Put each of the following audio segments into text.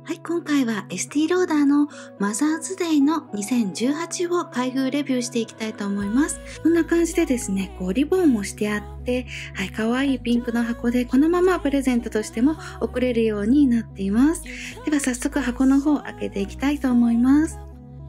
はい、今回はエスティローダーのマザーズデイの2018を開封レビューしていきたいと思います。こんな感じでですね、リボンもしてあって、はい、可愛いピンクの箱でこのままプレゼントとしても送れるようになっています。では早速箱の方を開けていきたいと思います。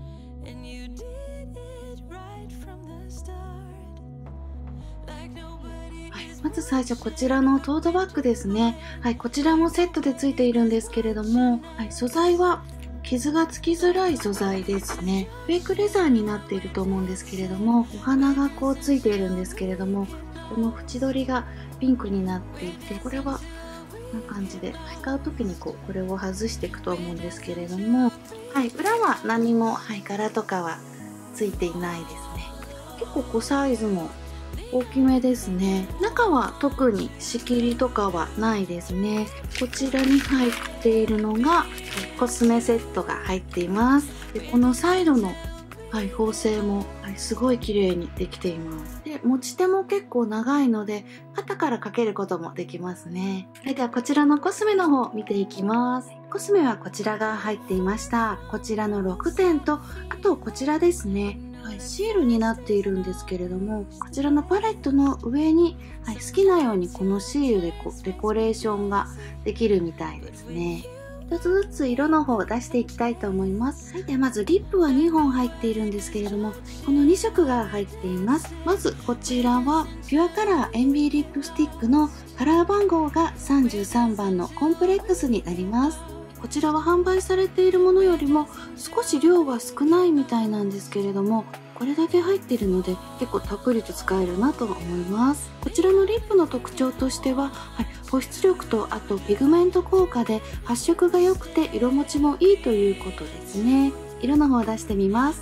まず最初こちらのトートバッグですね。はい、こちらもセットで付いているんですけれども、はい、素材は傷がつきづらい素材ですね。フェイクレザーになっていると思うんですけれども、お花がこうついているんですけれども、この縁取りがピンクになっていて、これはこんな感じで使う時にこれを外していくと思うんですけれども、はい、裏は何も、はい、柄とかはついていないですね。結構サイズも大きめですね。中は特に仕切りとかはないですね。こちらに入っているのがコスメセットが入っています。でこのサイドの、はい、縫製も、はい、すごい綺麗にできています。で持ち手も結構長いので肩からかけることもできますね。はい、ではこちらのコスメの方見ていきます。コスメはこちらが入っていました。こちらの6点と、あとこちらですね。はい、シールになっているんですけれども、こちらのパレットの上に、はい、好きなようにこのシールでデコレーションができるみたいですね。一つずつ色の方を出していきたいと思います。はい、ではまずリップは2本入っているんですけれども、この2色が入っています。まずこちらはピュアカラーエンビーリップスティックのカラー番号が33番のコンプレックスになります。こちらは販売されているものよりも少し量は少ないみたいなんですけれども、これだけ入っているので結構たっぷりと使えるなと思います。こちらのリップの特徴としては、はい、保湿力とあとピグメント効果で発色が良くて色持ちもいいということですね。色の方を出してみます。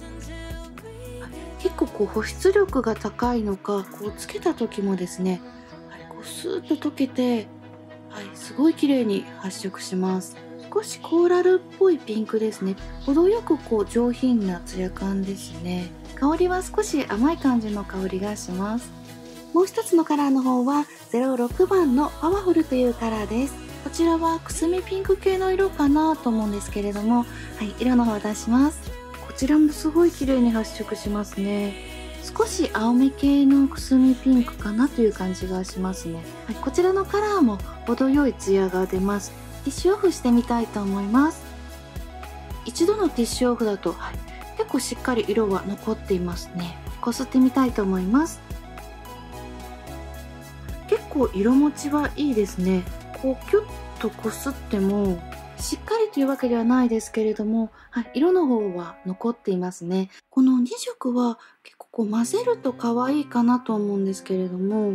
結構保湿力が高いのか、つけた時もですね、はい、スーッと溶けて、はい、すごい綺麗に発色します。少しコーラルっぽいピンクですね。程よく上品なツヤ感ですね。香りは少し甘い感じの香りがします。もう一つのカラーの方は06番のパワフルというカラーです。こちらはくすみピンク系の色かなと思うんですけれども、はい、色の方を出します。こちらもすごい綺麗に発色しますね。少し青め系のくすみピンクかなという感じがしますね。はい、こちらのカラーも程よいツヤが出ます。ティッシュオフしてみたいと思います。一度のティッシュオフだと、はい、結構しっかり色は残っていますね。こすってみたいと思います。結構色持ちはいいですね。キュッとこすってもしっかりというわけではないですけれども、はい、色の方は残っていますね。この2色は結構混ぜると可愛いかなと思うんですけれども、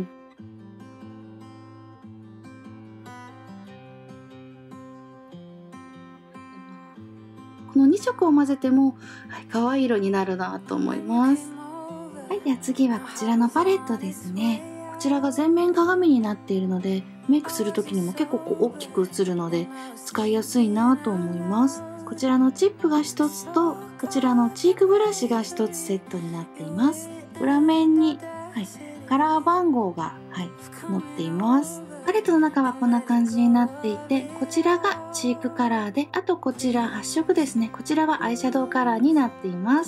この2色を混ぜても、はい、可愛い色になるなと思います。はい、では次はこちらのパレットですね。こちらが全面鏡になっているので、メイクする時にも結構大きく映るので使いやすいなと思います。こちらのチップが1つと、こちらのチークブラシが1つセットになっています。裏面に、はい、カラー番号が、はい、載っています。パレットの中はこんな感じになっていて、こちらがチークカラーで、あとこちら8色ですね。こちらはアイシャドウカラーになっています。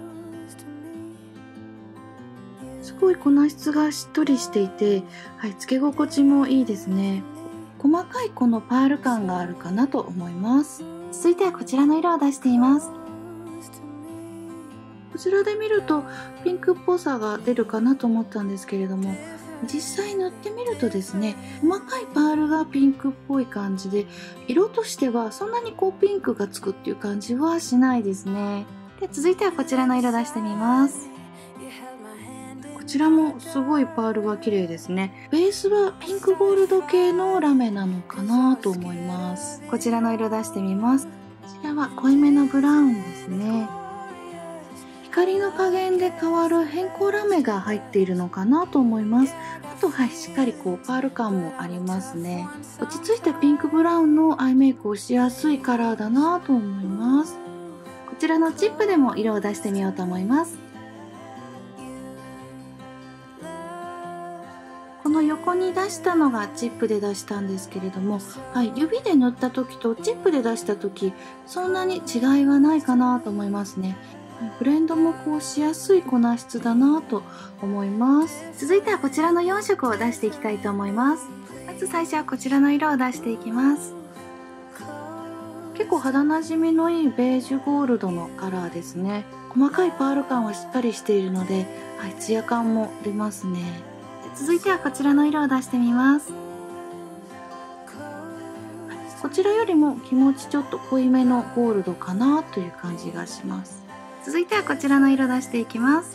すごい粉質がしっとりしていて、はい、つけ心地もいいですね。細かいこのパール感があるかなと思います。続いてはこちらの色を出しています。こちらで見るとピンクっぽさが出るかなと思ったんですけれども、実際塗ってみるとですね、細かいパールがピンクっぽい感じで、色としてはそんなにピンクがつくっていう感じはしないですね。で、続いてはこちらの色出してみます。こちらもすごいパールが綺麗ですね。ベースはピンクゴールド系のラメなのかなと思います。こちらの色出してみます。こちらは濃いめのブラウンですね。光の加減で変わる変光ラメが入っているのかなと思います。あと、はい、しっかりパール感もありますね。落ち着いたピンクブラウンのアイメイクをしやすいカラーだなと思います。こちらのチップでも色を出してみようと思います。この横こに出したのがチップで出したんですけれども、はい、指で塗った時とチップで出した時、そんなに違いはないかなと思いますね。ブレンドもこうしやすい粉質だなと思います。続いてはこちらの4色を出していきたいと思います。まず最初はこちらの色を出していきます。結構肌なじみのいいベージュゴールドのカラーですね。細かいパール感はしっかりしているので、はい、ツヤ感も出ますね。続いてはこちらの色を出してみます。こちらよりも気持ちちょっと濃いめのゴールドかなという感じがします。続いてはこちらの色出していきます。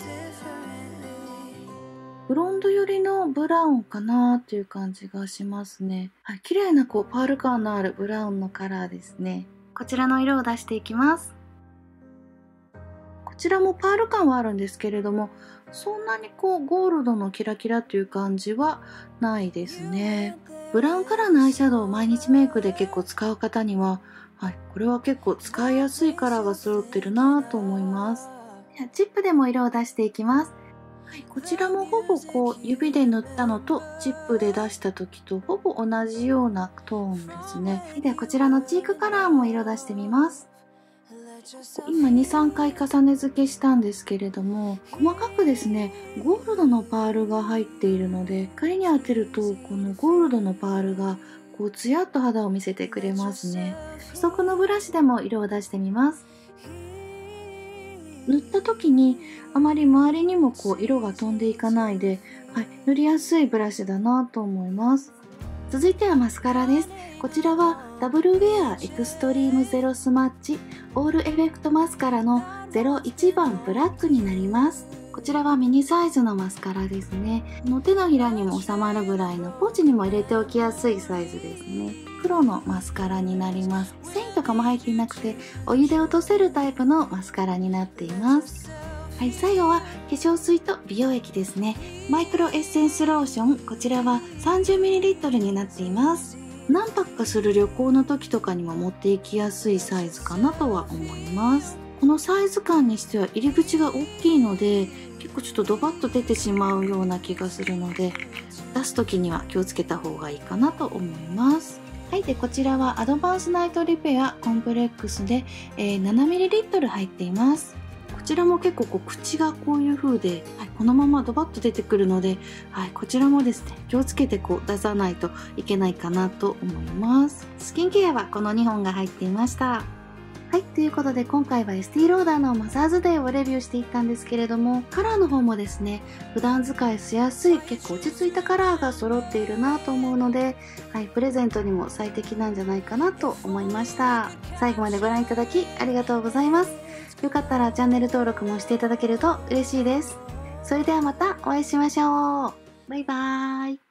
ブロンド寄りのブラウンかなという感じがしますね。はい、綺麗なこうパール感のあるブラウンのカラーですね。こちらの色を出していきます。こちらもパール感はあるんですけれども、そんなにこうゴールドのキラキラという感じはないですね。ブラウンカラーのアイシャドウを毎日メイクで結構使う方には、はい、これは結構使いやすいカラーが揃ってるなと思います。チップでも色を出していきます。はい、こちらもほぼこう指で塗ったのとチップで出した時とほぼ同じようなトーンですね。ではこちらのチークカラーも色出してみます。今 2,3 回重ね付けしたんですけれども、細かくですねゴールドのパールが入っているので、光に当てるとこのゴールドのパールがこうツヤっと肌を見せてくれますね。付属のブラシでも色を出してみます。塗った時にあまり周りにもこう色が飛んでいかないで、はい、塗りやすいブラシだなと思います。続いてはマスカラです。こちらはダブルウェアエクストリームゼロスマッチオールエフェクトマスカラの01番ブラックになります。こちらはミニサイズのマスカラですね。手のひらにも収まるぐらいのポーチにも入れておきやすいサイズですね。黒のマスカラになります。繊維とかも入っていなくてお湯で落とせるタイプのマスカラになっています。はい、最後は化粧水と美容液ですね。マイクロエッセンスローション、こちらは 30ml になっています。何泊かする旅行の時とかにも持っていきやすいサイズかなとは思います。このサイズ感にしては入り口が大きいので、結構ちょっとドバッと出てしまうような気がするので、出す時には気をつけた方がいいかなと思います。はい、でこちらはアドバンスナイトリペアコンプレックスで、7ml 入っています。こちらも結構こう口がこういう風で、はい、このままドバッと出てくるので、はい、こちらもですね気をつけてこう出さないといけないかなと思います。スキンケアはこの2本が入っていました。はい、ということで今回はエスティローダーのマザーズデーをレビューしていったんですけれども、カラーの方もですね普段使いしやすい結構落ち着いたカラーが揃っているなと思うので、はい、プレゼントにも最適なんじゃないかなと思いました。最後までご覧いただきありがとうございます。よかったらチャンネル登録もしていただけると嬉しいです。それではまたお会いしましょう。バイバーイ。